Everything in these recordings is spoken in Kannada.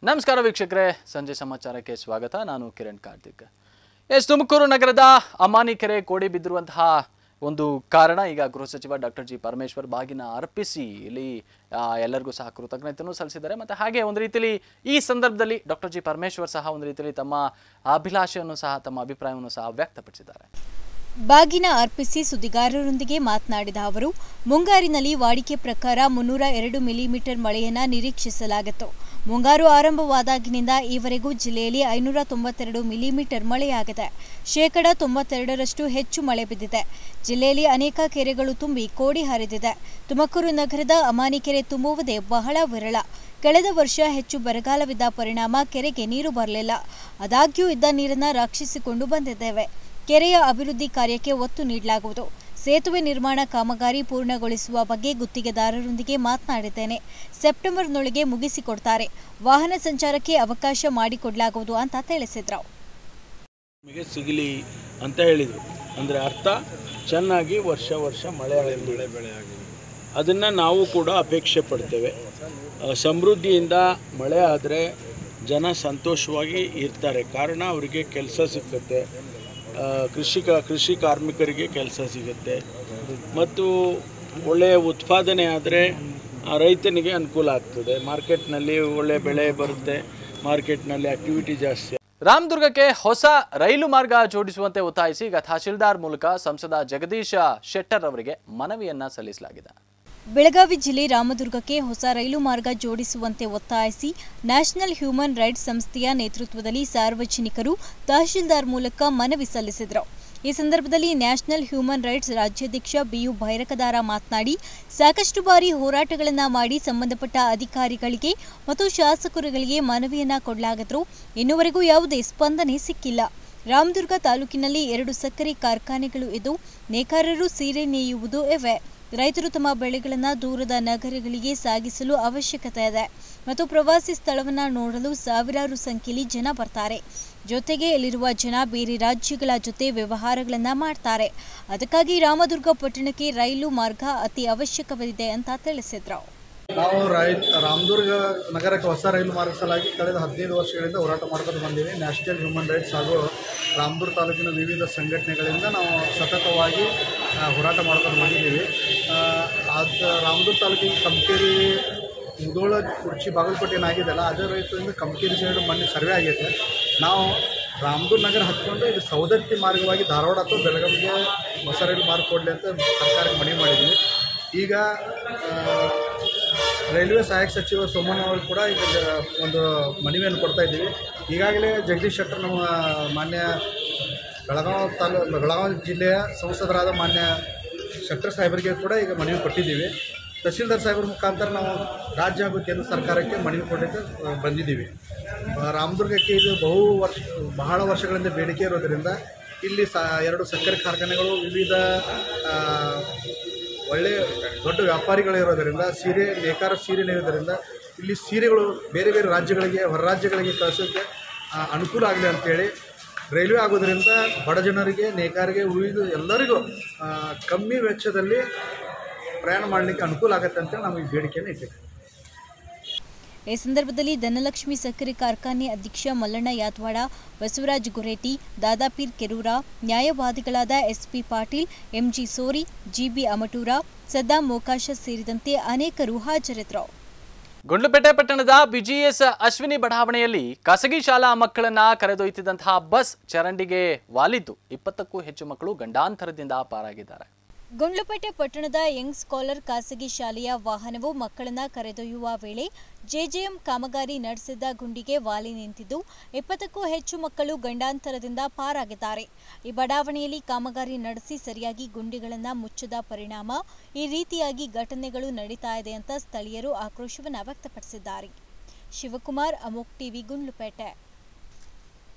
ನಮಸ್ಕಾರ ವೀಕ್ಷಕರೇ, ಸಂಜೆ ಸಮಾಚಾರಕ್ಕೆ ಸ್ವಾಗತ. ನಾನು ಕಿರಣ್ ಕಾರ್ತಿಕ್. ತುಮಕೂರು ನಗರದ ಅಮಾನಿಕೆರೆ ಕೋಡಿ ಬಿದ್ದಿರುವಂತಹ ಒಂದು ಕಾರಣ ಈಗ ಗೃಹ ಸಚಿವ ಡಾಕ್ಟರ್ ಜಿ ಪರಮೇಶ್ವರ್ ಬಾಗಿನ ಅರ್ಪಿಸಿ ಇಲ್ಲಿ ಎಲ್ಲರಿಗೂ ಸಹ ಕೃತಜ್ಞತೆಯನ್ನು ಸಲ್ಲಿಸಿದ್ದಾರೆ. ಮತ್ತು ಹಾಗೆ ಒಂದು ರೀತಿಯಲ್ಲಿ ಈ ಸಂದರ್ಭದಲ್ಲಿ ಡಾಕ್ಟರ್ ಜಿ ಪರಮೇಶ್ವರ್ ಸಹ ಒಂದು ರೀತಿಯಲ್ಲಿ ತಮ್ಮ ಅಭಿಲಾಷೆಯನ್ನು ಸಹ ತಮ್ಮ ಅಭಿಪ್ರಾಯವನ್ನು ಸಹ ವ್ಯಕ್ತಪಡಿಸಿದ್ದಾರೆ. ಬಾಗಿನ ಅರ್ಪಿಸಿ ಸುದ್ದಿಗಾರರೊಂದಿಗೆ ಮಾತನಾಡಿದ ಅವರು, ಮುಂಗಾರಿನಲ್ಲಿ ವಾಡಿಕೆ ಪ್ರಕಾರ 302 ಮಿಲಿಮೀಟರ್ ಮಳೆಯನ್ನ ನಿರೀಕ್ಷಿಸಲಾಗಿತ್ತು. ಮುಂಗಾರು ಆರಂಭವಾದಾಗಿನಿಂದ ಈವರೆಗೂ ಜಿಲ್ಲೆಯಲ್ಲಿ 592 ಮಿಲಿಮೀಟರ್ ಮಳೆಯಾಗಿದೆ. 92% ಹೆಚ್ಚು ಮಳೆ ಬಿದ್ದಿದೆ. ಜಿಲ್ಲೆಯಲ್ಲಿ ಅನೇಕ ಕೆರೆಗಳು ತುಂಬಿ ಕೋಡಿ ಹರಿದಿದೆ. ತುಮಕೂರು ನಗರದ ಅಮಾನಿಕೆರೆ ತುಂಬುವುದೇ ಬಹಳ ವಿರಳ. ಕಳೆದ ವರ್ಷ ಹೆಚ್ಚು ಬರಗಾಲವಿದ್ದ ಪರಿಣಾಮ ಕೆರೆಗೆ ನೀರು ಬರಲಿಲ್ಲ. ಆದಾಗ್ಯೂ ಇದ್ದ ನೀರನ್ನು ರಕ್ಷಿಸಿಕೊಂಡು ಬಂದಿದ್ದೇವೆ. ಕೆರೆಯ ಅಭಿವೃದ್ಧಿ ಕಾರ್ಯಕ್ಕೆ ಒತ್ತು ನೀಡಲಾಗುವುದು. ಸೇತುವೆ ನಿರ್ಮಾಣ ಕಾಮಗಾರಿ ಪೂರ್ಣಗೊಳಿಸುವ ಬಗ್ಗೆ ಗುತ್ತಿಗೆದಾರರೊಂದಿಗೆ ಮಾತನಾಡಿದ್ದೇನೆ. ಸೆಪ್ಟೆಂಬರ್ನೊಳಗೆ ಮುಗಿಸಿಕೊಡ್ತಾರೆ. ವಾಹನ ಸಂಚಾರಕ್ಕೆ ಅವಕಾಶ ಮಾಡಿಕೊಡಲಾಗುವುದು ಅಂತ ತಿಳಿಸಿದ್ರು. ಸಿಗಲಿ ಅಂತ ಹೇಳಿದರು. ಅಂದರೆ ಅರ್ಥ ಚೆನ್ನಾಗಿ ವರ್ಷ ಮಳೆ ಅದನ್ನು ನಾವು ಕೂಡ ಅಪೇಕ್ಷೆ ಪಡ್ತೇವೆ. ಸಮೃದ್ಧಿಯಿಂದ ಮಳೆ ಆದರೆ ಜನ ಸಂತೋಷವಾಗಿ ಇರ್ತಾರೆ. ಕಾರಣ ಅವರಿಗೆ ಕೆಲಸ ಸಿಗುತ್ತೆ, ಕೃಷಿ ಕಾರ್ಮಿಕರಿಗೆ ಕೆಲಸ ಸಿಗುತ್ತೆ ಮತ್ತು ಒಳ್ಳೆಯ ಉತ್ಪಾದನೆ ಆದರೆ ರೈತನಿಗೆ ಅನುಕೂಲ ಆಗ್ತದೆ. ಮಾರ್ಕೆಟ್ನಲ್ಲಿ ಒಳ್ಳೆಯ ಬೆಳೆ ಬರುತ್ತೆ, ಮಾರ್ಕೆಟ್ನಲ್ಲಿ ಆಕ್ಟಿವಿಟಿ ಜಾಸ್ತಿ. ರಾಮದುರ್ಗಕ್ಕೆ ಹೊಸ ರೈಲು ಮಾರ್ಗ ಜೋಡಿಸುವಂತೆ ಒತ್ತಾಯಿಸಿ ಈಗ ತಹಶೀಲ್ದಾರ್ ಮೂಲಕ ಸಂಸದ ಜಗದೀಶ ಶೆಟ್ಟರ್ ಅವರಿಗೆ ಮನವಿಯನ್ನ ಸಲ್ಲಿಸಲಾಗಿದೆ. ಬೆಳಗಾವಿ ಜಿಲ್ಲೆ ರಾಮದುರ್ಗಕ್ಕೆ ಹೊಸ ರೈಲು ಮಾರ್ಗ ಜೋಡಿಸುವಂತೆ ಒತ್ತಾಯಿಸಿ ನ್ಯಾಷನಲ್ ಹ್ಯೂಮನ್ ರೈಟ್ಸ್ ಸಂಸ್ಥೆಯ ನೇತೃತ್ವದಲ್ಲಿ ಸಾರ್ವಜನಿಕರು ತಹಶೀಲ್ದಾರ್ ಮೂಲಕ ಮನವಿ ಸಲ್ಲಿಸಿದರು. ಈ ಸಂದರ್ಭದಲ್ಲಿ ನ್ಯಾಷನಲ್ ಹ್ಯೂಮನ್ ರೈಟ್ಸ್ ರಾಜ್ಯಾಧ್ಯಕ್ಷ ಬಿಯು ಭೈರಕದಾರ ಮಾತನಾಡಿ, ಸಾಕಷ್ಟು ಬಾರಿ ಹೋರಾಟಗಳನ್ನು ಮಾಡಿ ಸಂಬಂಧಪಟ್ಟ ಅಧಿಕಾರಿಗಳಿಗೆ ಮತ್ತು ಶಾಸಕರುಗಳಿಗೆ ಮನವಿಯನ್ನ ಕೊಡಲಾಗಿದ್ರೂ ಇನ್ನುವರೆಗೂ ಯಾವುದೇ ಸ್ಪಂದನೆ ಸಿಕ್ಕಿಲ್ಲ. ರಾಮದುರ್ಗ ತಾಲೂಕಿನಲ್ಲಿ 2 ಸಕ್ಕರೆ ಕಾರ್ಖಾನೆಗಳು ಇದ್ದು ನೇಕಾರರು ಸೀರೆ ನೇಯುವುದು ಇವೆ. ರೈತರು ತಮ್ಮ ಬೆಳೆಗಳನ್ನು ದೂರದ ನಗರಗಳಿಗೆ ಸಾಗಿಸಲು ಅವಶ್ಯಕತೆ ಇದೆ ಮತ್ತು ಪ್ರವಾಸಿ ಸ್ಥಳವನ್ನು ನೋಡಲು ಸಾವಿರಾರು ಸಂಖ್ಯೆಯಲ್ಲಿ ಜನ ಬರ್ತಾರೆ. ಜೊತೆಗೆ ಇಲ್ಲಿರುವ ಜನ ಬೇರೆ ರಾಜ್ಯಗಳ ಜೊತೆ ವ್ಯವಹಾರಗಳನ್ನು ಮಾಡ್ತಾರೆ. ಅದಕ್ಕಾಗಿ ರಾಮದುರ್ಗ ಪಟ್ಟಣಕ್ಕೆ ರೈಲು ಮಾರ್ಗ ಅತಿ ಅವಶ್ಯಕವಿದೆ ಅಂತ ತಿಳಿಸಿದ್ರು. ನಾವು ರಾಮದುರ್ಗ ನಗರಕ್ಕೆ ಹೊಸ ರೈಲು ಮಾರ್ಗ ಸಲಾಗಿ ಕಳೆದ 15 ವರ್ಷಗಳಿಂದ ಹೋರಾಟ ಮಾಡ್ಕೊಂಡು ಬಂದೀವಿ. ನ್ಯಾಷನಲ್ ಹ್ಯೂಮನ್ ರೈಟ್ಸ್ ಹಾಗೂ ರಾಮದುರ್ಗ ತಾಲೂಕಿನ ವಿವಿಧ ಸಂಘಟನೆಗಳಿಂದ ನಾವು ಸತತವಾಗಿ ಹೋರಾಟ ಮಾಡ್ಕೊಂಡು ಬಂದಿದ್ದೀವಿ. ರಾಮದುರ್ಗ ತಾಲೂಕಿನ ಕಮಕೇರಿ, ಮುಧೋಳ, ಕುರ್ಚಿ, ಬಾಗಲಕೋಟೆ ಏನಾಗಿದೆಯಲ್ಲ ಅದೇ ರೈತರಿಂದ ಕಮಕೇರಿ ಸೈಡ್ ಮೊನ್ನೆ ಸರ್ವೆ ಆಗೈತೆ. ನಾವು ರಾಮದುರ್ಗ ನಗರ ಹತ್ಕೊಂಡು ಇದು ಸೌದತ್ತಿ ಮಾರ್ಗವಾಗಿ ಧಾರವಾಡ ಅಥವಾ ಬೆಳಗಾವಿಗೆ ಹೊಸ ರೈಲು ಮಾರ್ಗ ಕೊಡಲಿ ಅಂತ ಸರ್ಕಾರಕ್ಕೆ ಮನವಿ ಮಾಡಿದ್ವಿ. ಈಗ ರೈಲ್ವೆ ಸಹಾಯಕ ಸಚಿವ ಸೋಮಣ್ಣ ಅವರು ಕೂಡ ಈಗ ಒಂದು ಮನವಿಯನ್ನು ಕೊಡ್ತಾ ಇದ್ದೀವಿ. ಈಗಾಗಲೇ ಜಗದೀಶ್ ಶೆಟ್ಟರ್ ನಮ್ಮ ಮಾನ್ಯ ಬೆಳಗಾವಿ ಜಿಲ್ಲೆಯ ಸಂಸದರಾದ ಮಾನ್ಯ ಶೆಟ್ಟರ್ ಸಾಹೇಬರಿಗೆ ಕೂಡ ಈಗ ಮನವಿ ಕೊಟ್ಟಿದ್ದೀವಿ. ತಹಶೀಲ್ದಾರ್ ಸಾಹೇಬರ ಮುಖಾಂತರ ನಾವು ರಾಜ್ಯ ಹಾಗೂ ಕೇಂದ್ರ ಸರ್ಕಾರಕ್ಕೆ ಮನವಿ ಕೊಡಲಿಕ್ಕೆ ಬಂದಿದ್ದೀವಿ. ರಾಮದುರ್ಗಕ್ಕೆ ಇದು ಬಹಳ ವರ್ಷಗಳಿಂದ ಬೇಡಿಕೆ ಇರೋದರಿಂದ ಇಲ್ಲಿ 2 ಸಕ್ಕರೆ ಕಾರ್ಖಾನೆಗಳು, ವಿವಿಧ ಒಳ್ಳೆಯ ದೊಡ್ಡ ವ್ಯಾಪಾರಿಗಳು ಇರೋದರಿಂದ ನೇಕಾರ ಸೀರೆ ನೇಯೋದರಿಂದ ಇಲ್ಲಿ ಸೀರೆಗಳು ಬೇರೆ ಬೇರೆ ರಾಜ್ಯಗಳಿಗೆ, ಹೊರ ರಾಜ್ಯಗಳಿಗೆ ಕಳಿಸೋಕ್ಕೆ ಅನುಕೂಲ ಆಗಲಿ ಅಂತೇಳಿ ರೈಲ್ವೆ ಆಗೋದರಿಂದ ಬಡ ಜನರಿಗೆ, ನೇಕಾರಿಗೆ, ಉಳಿದು ಎಲ್ಲರಿಗೂ ಕಮ್ಮಿ ವೆಚ್ಚದಲ್ಲಿ ಪ್ರಯಾಣ ಮಾಡಲಿಕ್ಕೆ ಅನುಕೂಲ ಆಗುತ್ತೆ ಅಂತೇಳಿ ನಾವು ಈ ಬೇಡಿಕೆಯನ್ನು ಇಟ್ಟಿದ್ದೀವಿ. ಈ ಸಂದರ್ಭದಲ್ಲಿ ಧನಲಕ್ಷ್ಮಿ ಸಕ್ಕರೆ ಕಾರ್ಖಾನೆ ಅಧ್ಯಕ್ಷ ಮಲ್ಲಣ್ಣ ಯಾತ್ವಾಡ, ಬಸವರಾಜ್ ಗುರೇಟಿ, ದಾದಾಪೀರ್ ಕೆರೂರ, ನ್ಯಾಯವಾದಿಗಳಾದ SP Patil, MG Sori, GB Amatur, Saddam Mokash ಸೇರಿದಂತೆ ಅನೇಕರು ಹಾಜರಿದ್ದರು. ಗುಂಡ್ಲುಪೇಟೆ ಪಟ್ಟಣದ ಬಿಜಿಎಸ್ ಅಶ್ವಿನಿ ಬಡಾವಣೆಯಲ್ಲಿ ಖಾಸಗಿ ಶಾಲಾ ಮಕ್ಕಳನ್ನ ಕರೆದೊಯ್ಯುತ್ತಿದ್ದಂತಹ ಬಸ್ ಚರಂಡಿಗೆ ವಾಲಿದ್ದು 20ಕ್ಕೂ ಹೆಚ್ಚು ಮಕ್ಕಳು ಗಂಡಾಂತರದಿಂದ ಪಾರಾಗಿದ್ದಾರೆ. ಗುಂಡ್ಲುಪೇಟೆ ಪಟ್ಟಣದ ಯಂಗ್ ಸ್ಕಾಲರ್ ಖಾಸಗಿ ಶಾಲೆಯ ವಾಹನವು ಮಕ್ಕಳನ್ನ ಕರೆದೊಯ್ಯುವ ವೇಳೆ ಜೆಜೆಎಂ ಕಾಮಗಾರಿ ನಡೆಸಿದ್ದ ಗುಂಡಿಗೆ ವಾಲಿ ನಿಂತಿದ್ದು 20ಕ್ಕೂ ಹೆಚ್ಚು ಮಕ್ಕಳು ಗಂಡಾಂತರದಿಂದ ಪಾರಾಗಿದ್ದಾರೆ. ಈ ಬಡಾವಣೆಯಲ್ಲಿ ಕಾಮಗಾರಿ ನಡೆಸಿ ಸರಿಯಾಗಿ ಗುಂಡಿಗಳನ್ನು ಮುಚ್ಚದ ಪರಿಣಾಮ ಈ ರೀತಿಯಾಗಿ ಘಟನೆಗಳು ನಡೀತಾ ಇದೆ ಅಂತ ಸ್ಥಳೀಯರು ಆಕ್ರೋಶವನ್ನು ವ್ಯಕ್ತಪಡಿಸಿದ್ದಾರೆ. ಶಿವಕುಮಾರ್, ಅಮೋಕ್ ಟಿವಿ, ಗುಂಡ್ಲುಪೇಟೆ.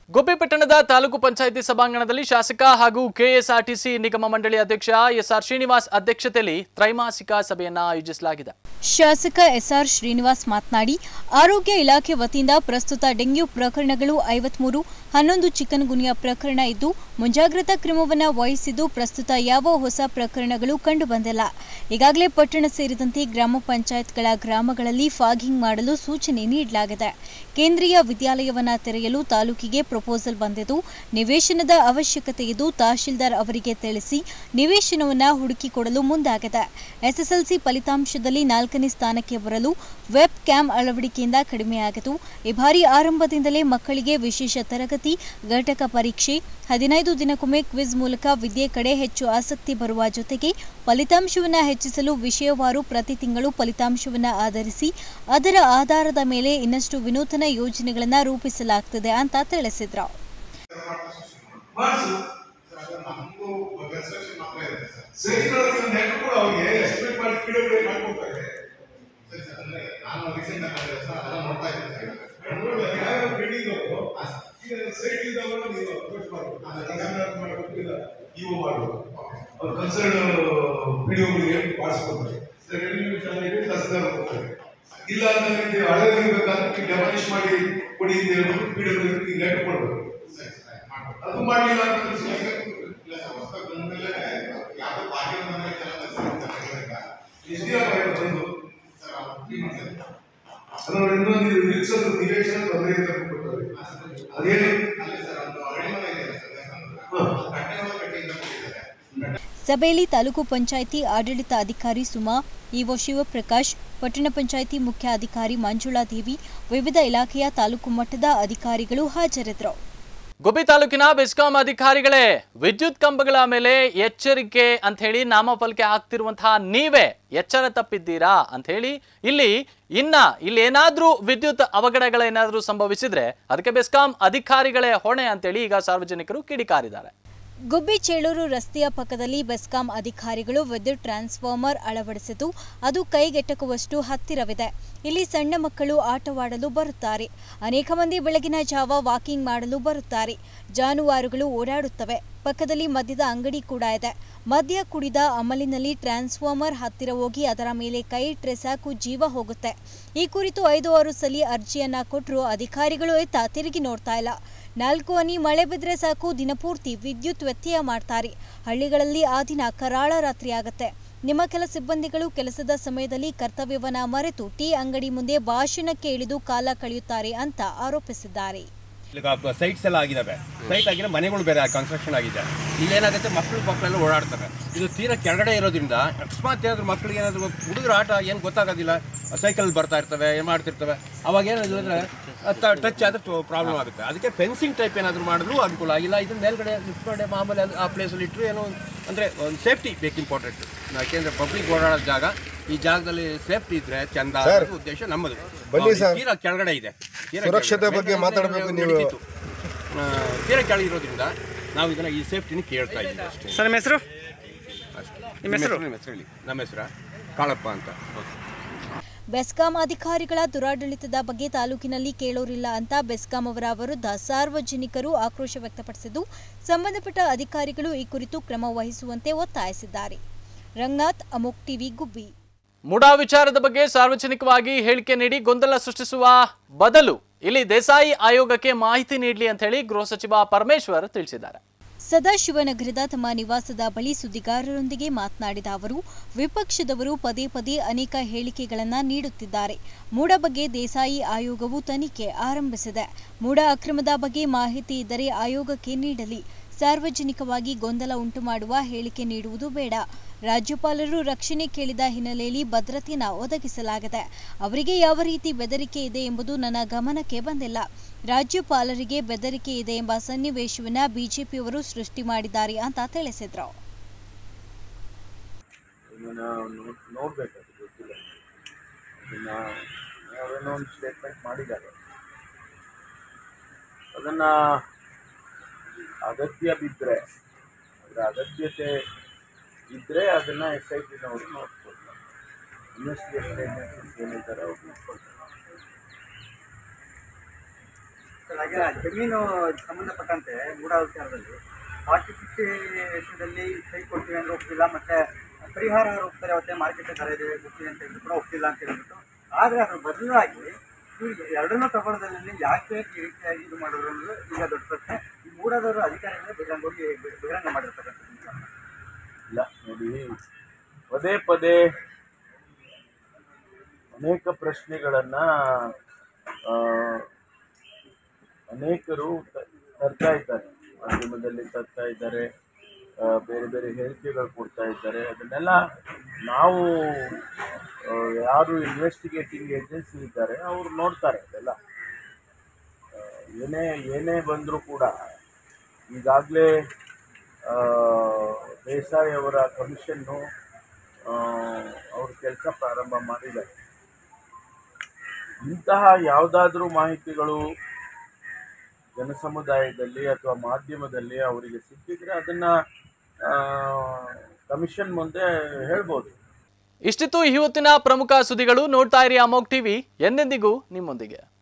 ಗುಬ್ಬಿ ಪಟ್ಟಣದ ತಾಲೂಕು ಪಂಚಾಯಿತಿ ಸಭಾಂಗಣದಲ್ಲಿ ಶಾಸಕ ಹಾಗೂ ಕೆಎಸ್ಆರ್ಟಿಸಿ ನಿಗಮ ಮಂಡಳಿ ಅಧ್ಯಕ್ಷ ಎಸ್ಆರ್ ಶ್ರೀನಿವಾಸ್ ಅಧ್ಯಕ್ಷತೆಯಲ್ಲಿ ತ್ರೈಮಾಸಿಕ ಸಭೆಯನ್ನು ಆಯೋಜಿಸಲಾಗಿದೆ. ಶಾಸಕ ಎಸ್ಆರ್ ಶ್ರೀನಿವಾಸ್ ಮಾತನಾಡಿ, ಆರೋಗ್ಯ ಇಲಾಖೆ ವತಿಯಿಂದ ಪ್ರಸ್ತುತ ಡೆಂಗ್ಯೂ ಪ್ರಕರಣಗಳು 53, 11 ಚಿಕನ್ ಗುನ್ಯಾ ಪ್ರಕರಣ ಇದ್ದು ಮುಂಜಾಗ್ರತಾ ಕ್ರಮವನ್ನು ವಹಿಸಿದ್ದು ಪ್ರಸ್ತುತ ಯಾವ ಹೊಸ ಪ್ರಕರಣಗಳು ಕಂಡುಬಂದಿಲ್ಲ. ಈಗಾಗಲೇ ಪಟ್ಟಣ ಸೇರಿದಂತೆ ಗ್ರಾಮ ಪಂಚಾಯತ್ಗಳ ಗ್ರಾಮಗಳಲ್ಲಿ ಫಾಗಿಂಗ್ ಮಾಡಲು ಸೂಚನೆ ನೀಡಲಾಗಿದೆ. ಕೇಂದ್ರೀಯ ವಿದ್ಯಾಲಯವನ್ನು ತೆರೆಯಲು ತಾಲೂಕಿಗೆ ಪ್ರಪೋಸಲ್ ಬಂದಿದ್ದು ನಿವೇಶನದ ಅವಶ್ಯಕತೆ ಇದ್ದು ತಹಶೀಲ್ದಾರ್ ಅವರಿಗೆ ತಿಳಿಸಿ ನಿವೇಶನವನ್ನು ಹುಡುಕಿಕೊಡಲು ಮುಂದಾಗಿದೆ. ಎಸ್ಎಸ್ಎಲ್ಸಿ ಫಲಿತಾಂಶದಲ್ಲಿ 4ನೇ ಸ್ಥಾನಕ್ಕೆ ಬರಲು ವೆಬ್ ಕ್ಯಾಮ್ ಅಳವಡಿಕೆಯಿಂದ ಕಡಿಮೆಯಾಗಿತ್ತು. ಈ ಬಾರಿ ಆರಂಭದಿಂದಲೇ ಮಕ್ಕಳಿಗೆ ವಿಶೇಷ ತರಗತಿ, ಘಟಕ ಪರೀಕ್ಷೆ, 15 ದಿನಕ್ಕೊಮ್ಮೆ ಕ್ವಿಜ್ ಮೂಲಕ ವಿದ್ಯೆ ಕಡೆ ಹೆಚ್ಚು ಆಸಕ್ತಿ ಬರುವ ಜೊತೆಗೆ ಫಲಿತಾಂಶವನ್ನು ಹೆಚ್ಚಿಸಲು ವಿಷಯವಾರು ಪ್ರತಿ ತಿಂಗಳು ಫಲಿತಾಂಶವನ್ನು ಆಧರಿಸಿ ಅದರ ಆಧಾರದ ಮೇಲೆ ಇನ್ನಷ್ಟು ವಿನೂತನ ಯೋಜನೆಗಳನ್ನು ರೂಪಿಸಲಾಗುತ್ತದೆ ಅಂತ ತಿಳಿಸಿದ್ರು. ಇಲ್ಲ ಅಂದ್ರೆ ಹಳೆದಿರ್ಬೇಕಾದ್ರೆ ಡೆಮಾಲಿಷ್ ಮಾಡಿ ಕೊಡಿ ಅಂತ ಹೇಳ್ಬಿಟ್ಟು ಪಿಡಬ್ಲ್ಯೂ ಲೆಟರ್ ಕೊಡ್ಬೇಕು. ಅದು ಮಾಡಲಿಲ್ಲ ಇನ್ನೊಂದು ನಿವೇಶನ ಅದೇನು ಸಭೆಯಲ್ಲಿ ತಾಲೂಕು ಪಂಚಾಯಿತಿ ಆಡಳಿತ ಅಧಿಕಾರಿ ಸುಮಾ, ಇಒ ಶಿವಪ್ರಕಾಶ್, ಪಟ್ಟಣ ಪಂಚಾಯಿತಿ ಮುಖ್ಯ ಅಧಿಕಾರಿ ಮಂಜುಳಾ ದೇವಿ, ವಿವಿಧ ಇಲಾಖೆಯ ತಾಲೂಕು ಮಟ್ಟದ ಅಧಿಕಾರಿಗಳು ಹಾಜರಿದ್ದರು. ಗುಬ್ಬಿ ತಾಲೂಕಿನ ಬೆಸ್ಕಾಂ ಅಧಿಕಾರಿಗಳೇ, ವಿದ್ಯುತ್ ಕಂಬಗಳ ಮೇಲೆ ಎಚ್ಚರಿಕೆ ಅಂತ ಹೇಳಿ ನಾಮಫಲಕೆ ಹಾಕ್ತಿರುವಂತಹ ನೀವೇ ಎಚ್ಚರ ತಪ್ಪಿದ್ದೀರಾ ಅಂತ ಹೇಳಿ ಇಲ್ಲಿ ಏನಾದ್ರೂ ವಿದ್ಯುತ್ ಅವಘಡಗಳೇನಾದ್ರೂ ಸಂಭವಿಸಿದ್ರೆ ಅದಕ್ಕೆ ಬೆಸ್ಕಾಂ ಅಧಿಕಾರಿಗಳೇ ಹೊಣೆ ಅಂತೇಳಿ ಈಗ ಸಾರ್ವಜನಿಕರು ಕಿಡಿಕಾರಿದ್ದಾರೆ. ಗುಬ್ಬಿ ಚೇಳೂರು ರಸ್ತೆಯ ಪಕ್ಕದಲ್ಲಿ ಬೆಸ್ಕಾಂ ಅಧಿಕಾರಿಗಳು ವಿದ್ಯುತ್ ಟ್ರಾನ್ಸ್ಫಾರ್ಮರ್ ಅಳವಡಿಸಿದ್ದು ಅದು ಕೈಗೆಟಕುವಷ್ಟು ಹತ್ತಿರವಿದೆ. ಇಲ್ಲಿ ಸಣ್ಣ ಮಕ್ಕಳು ಆಟವಾಡಲು ಬರುತ್ತಾರೆ. ಅನೇಕ ಮಂದಿ ಬೆಳಗಿನ ಜಾವ ವಾಕಿಂಗ್ ಮಾಡಲು ಬರುತ್ತಾರೆ. ಜಾನುವಾರುಗಳು ಓಡಾಡುತ್ತವೆ. ಪಕ್ಕದಲ್ಲಿ ಮದ್ಯದ ಅಂಗಡಿ ಕೂಡ ಇದೆ. ಮದ್ಯ ಕುಡಿದ ಅಮಲಿನಲ್ಲಿ ಟ್ರಾನ್ಸ್ಫಾರ್ಮರ್ ಹತ್ತಿರ ಹೋಗಿ ಅದರ ಮೇಲೆ ಕೈ ಇಟ್ಟರೆ ಸಾಕು ಜೀವ ಹೋಗುತ್ತೆ. ಈ ಕುರಿತು 5-6 ಸಲ ಅರ್ಜಿಯನ್ನ ಕೊಟ್ಟರು ಅಧಿಕಾರಿಗಳು ಎತ್ತ ತಿರುಗಿ ನೋಡ್ತಾ ಇಲ್ಲ. 4 ಹನಿ ಮಳೆ ಬಿದ್ದರೆ ಸಾಕು ದಿನಪೂರ್ತಿ ವಿದ್ಯುತ್ ವ್ಯತ್ಯಯ ಮಾಡ್ತಾರೆ. ಹಳ್ಳಿಗಳಲ್ಲಿ ಆ ದಿನ ಕರಾಳ ರಾತ್ರಿ ಆಗುತ್ತೆ. ನಿಮ್ಮ ಕೆಲ ಸಿಬ್ಬಂದಿಗಳು ಕೆಲಸದ ಸಮಯದಲ್ಲಿ ಕರ್ತವ್ಯವನ್ನ ಮರೆತು ಟೀ ಅಂಗಡಿ ಮುಂದೆ ಭಾಷಣಕ್ಕೆ ಇಳಿದು ಕಾಲ ಕಳೆಯುತ್ತಾರೆ ಅಂತ ಆರೋಪಿಸಿದ್ದಾರೆ. ಸೈಟ್ಸ್ ಎಲ್ಲ ಆಗಿದ್ದಾವೆ. ಸೈಟ್ ಆಗಿರೋ ಮನೆಗಳು ಬೇರೆ ಕನ್ಸ್ಟ್ರಕ್ಷನ್ ಆಗಿದೆ. ಇಲ್ಲೇನಾಗುತ್ತೆ, ಮಕ್ಕಳೆಲ್ಲ ಓಡಾಡ್ತವೆ. ಇದು ತೀರಾ ಕೆಳಗಡೆ ಇರೋದ್ರಿಂದ ಅಕಸ್ಮಾತ್ ಏನಾದರೂ ಮಕ್ಕಳಿಗೆ ಏನಾದರೂ ಹುಡುಗರ ಆಟ ಏನು ಗೊತ್ತಾಗೋದಿಲ್ಲ, ಸೈಕಲ್ ಬರ್ತಾ ಇರ್ತವೆ, ಏನು ಮಾಡ್ತಿರ್ತವೆ. ಅವಾಗ ಏನಾದ್ರು ಅಂದರೆ ಟಚ್ ಆದರೆ ಪ್ರಾಬ್ಲಮ್ ಆಗುತ್ತೆ. ಅದಕ್ಕೆ ಫೆನ್ಸಿಂಗ್ ಟೈಪ್ ಏನಾದರೂ ಮಾಡಲು ಅನುಕೂಲ ಆಗಿಲ್ಲ. ಇದನ್ನ ಮೇಲ್ಗಡೆ ಇಟ್ಕೊಂಡೆ ಮಾಮೂಲಿ ಆ ಪ್ಲೇಸಲ್ಲಿ ಇಟ್ಟರು ಏನೋ ಅಂದರೆ ಒಂದು ಸೇಫ್ಟಿ ಬೇಕು ಇಂಪಾರ್ಟೆಂಟ್. ಯಾಕೆಂದರೆ ಪಬ್ಲಿಕ್ ಓಡಾಡೋ ಜಾಗ, ಈ ಜಾಗದಲ್ಲಿ ಸೇಫ್ಟಿ ಇದ್ರೆ ಚಂದ ಉದ್ದೇಶ ನಮ್ಮದು. ತೀರಾ ಕೆಳಗಡೆ ಇದೆ, ಸುರಕ್ಷತೆ ಬಗ್ಗೆ ಮಾತಾಡಬೇಕು. ನೀವು ತೀರಾ ಕೆಳಗಿರೋದ್ರಿಂದ ನಾವು ಇದನ್ನ ಈ ಸೇಫ್ಟಿನ ಕೇಳ್ತಾ ಇದ್ದೀವಿ ಅಷ್ಟೇ. ಸರ್, ನಿಮ್ಮ ಹೆಸರು? ನಮ್ಮ ಹೆಸರು ಕಾಳಪ್ಪ ಅಂತ. ಬೆಸ್ಕಾಂ ಅಧಿಕಾರಿಗಳ ದುರಾಡಳಿತದ ಬಗ್ಗೆ ತಾಲೂಕಿನಲ್ಲಿ ಕೇಳೋರಿಲ್ಲ ಅಂತ ಬೆಸ್ಕಾಂ ಅವರ ವಿರುದ್ಧ ಸಾರ್ವಜನಿಕರು ಆಕ್ರೋಶ ವ್ಯಕ್ತಪಡಿಸಿದ್ದು ಸಂಬಂಧಪಟ್ಟ ಅಧಿಕಾರಿಗಳು ಈ ಕುರಿತು ಕ್ರಮ ವಹಿಸುವಂತೆ ಒತ್ತಾಯಿಸಿದ್ದಾರೆ. ರಂಗನಾಥ್, ಅಮೋಕ್ ಟಿವಿ, ಗುಬ್ಬಿ. ಮುಡಾ ವಿಚಾರದ ಬಗ್ಗೆ ಸಾರ್ವಜನಿಕವಾಗಿ ಹೇಳಿಕೆ ನೀಡಿ ಗೊಂದಲ ಸೃಷ್ಟಿಸುವ ಬದಲು ಇಲ್ಲಿ ದೇಸಾಯಿ ಆಯೋಗಕ್ಕೆ ಮಾಹಿತಿ ನೀಡಲಿ ಅಂತ ಹೇಳಿ ಗೃಹ ಸಚಿವ ಪರಮೇಶ್ವರ್ ತಿಳಿಸಿದ್ದಾರೆ. ಸದಾಶಿವನಗರದ ತಮ್ಮ ನಿವಾಸದ ಬಳಿ ಸುದ್ದಿಗಾರರೊಂದಿಗೆ ಮಾತನಾಡಿದ ಅವರು, ವಿಪಕ್ಷದವರು ಪದೇ ಪದೇ ಅನೇಕ ಹೇಳಿಕೆಗಳನ್ನು ನೀಡುತ್ತಿದ್ದಾರೆ. ಮೂಡ ಬಗ್ಗೆ ದೇಸಾಯಿ ಆಯೋಗವು ತನಿಖೆ ಆರಂಭಿಸಿದೆ. ಮೂಡ ಅಕ್ರಮದ ಬಗ್ಗೆ ಮಾಹಿತಿ ಇದ್ದರೆ ಆಯೋಗಕ್ಕೆ ನೀಡಲಿ. ಸಾರ್ವಜನಿಕವಾಗಿ ಗೊಂದಲ ಉಂಟು ಮಾಡುವ ಹೇಳಿಕೆ ನೀಡುವುದು ಬೇಡ. ರಾಜ್ಯಪಾಲರು ರಕ್ಷಣೆ ಕೇಳಿದ ಹಿನ್ನೆಲೆಯಲ್ಲಿ ಭದ್ರತೆಯನ್ನು ಒದಗಿಸಲಾಗಿದೆ. ಅವರಿಗೆ ಯಾವ ರೀತಿ ಬೆದರಿಕೆ ಇದೆ ಎಂಬುದು ನನ್ನ ಗಮನಕ್ಕೆ ಬಂದಿಲ್ಲ. ರಾಜ್ಯಪಾಲರಿಗೆ ಬೆದರಿಕೆ ಇದೆ ಎಂಬ ಸನ್ನಿವೇಶವನ್ನು ಬಿಜೆಪಿಯವರು ಸೃಷ್ಟಿ ಮಾಡಿದ್ದಾರೆ ಅಂತ ತಿಳಿಸಿದ್ರು. ಅದನ್ನ ಅಗತ್ಯ ಬಿದ್ದರೆ, ಅದರ ಅಗತ್ಯತೆ ಇದ್ದರೆ ಅದನ್ನು SIT-ನವರು ನೋಡ್ಕೊಳ್ತಾರೆ. ಇನ್ವೆಸ್ಟಿಗೇಷನ್ ಏಜೆನ್ಸೀಸ್ ಏನಿದ್ದಾರೆ ಅವ್ರು ನೋಡ್ಕೊಳ್ತಾರೆ. ಸರ್ ಹಾಗೆ ಜಮೀನು ಸಂಬಂಧಪಟ್ಟಂತೆ ಮೂಡಾ ವಿಚಾರದಲ್ಲಿ 40-50 ವಿಷಯದಲ್ಲಿ ಸೈ ಕೊಡ್ತೀವಿ ಅಂದ್ರೆ ಒಪ್ಪಿಲ್ಲ, ಮತ್ತೆ ಪರಿಹಾರ ಹೋಗ್ತಾರೆ ಅವತ್ತೇ ಮಾರ್ಕೆಟ್ ದರ ಇದೆ ಗೊತ್ತಿದೆ ಅಂತ ಹೇಳಿದ್ರು ಕೂಡ ಒಪ್ಪಿಲ್ಲ ಅಂತ ಹೇಳ್ಬಿಟ್ಟು. ಆದರೆ ಅದ್ರ ಬದಲಾಗಿ ಎರಡನ್ನೂ ತಗೊಳ್ಳೋದ್ರಲ್ಲಿ ಯಾಕೆ ಈ ರೀತಿಯಾಗಿ ಇದು ಮಾಡೋದು ಅನ್ನೋದು ಈಗ ದೊಡ್ಡ ಪ್ರಶ್ನೆ. ಈ ಮೂಡಾದವರು ಅಧಿಕಾರಿಗಳೇ ಬಹಿರಂಗ ಮಾಡಿರ್ತಕ್ಕಂಥ ಇಲ್ಲ ನೋಡಿ, ಪದೇ ಪದೇ ಅನೇಕ ಪ್ರಶ್ನೆಗಳನ್ನು ಅನೇಕರು ತರ್ತಾ ಇದ್ದಾರೆ, ಮಾಧ್ಯಮದಲ್ಲಿ ತರ್ತಾ ಇದ್ದಾರೆ, ಬೇರೆ ಬೇರೆ ಹೇಳಿಕೆಗಳು ಕೊಡ್ತಾ ಇದ್ದಾರೆ. ಅದನ್ನೆಲ್ಲ ನಾವು ಯಾರು ಇನ್ವೆಸ್ಟಿಗೇಟಿಂಗ್ ಏಜೆನ್ಸಿ ಇದ್ದಾರೆ ಅವರು ನೋಡ್ತಾರೆ. ಅದೆಲ್ಲ ಏನೇ ಬಂದರೂ ಕೂಡ ಈಗಾಗಲೇ ದೇಸಾಯಿ ಅವರ ಕಮಿಷನ್ನು ಅವ್ರ ಕೆಲಸ ಪ್ರಾರಂಭ ಮಾಡಿದ್ದಾರೆ. ಇಂತಹ ಯಾವುದಾದ್ರೂ ಮಾಹಿತಿಗಳು ಜನಸಮುದಾಯದಲ್ಲಿ ಅಥವಾ ಮಾಧ್ಯಮದಲ್ಲಿ ಅವರಿಗೆ ಸಿಕ್ಕಿದ್ರೆ ಅದನ್ನು ಕಮಿಷನ್ ಮುಂದೆ ಹೇಳ್ಬೋದು. ಇಷ್ಟಿತ್ತು ಇವತ್ತಿನ ಪ್ರಮುಖ ಸುದ್ದಿಗಳು. ನೋಡ್ತಾ ಇರಿ ಅಮೋಘ್ ಟಿವಿ, ಎಂದೆಂದಿಗೂ ನಿಮ್ಮೊಂದಿಗೆ.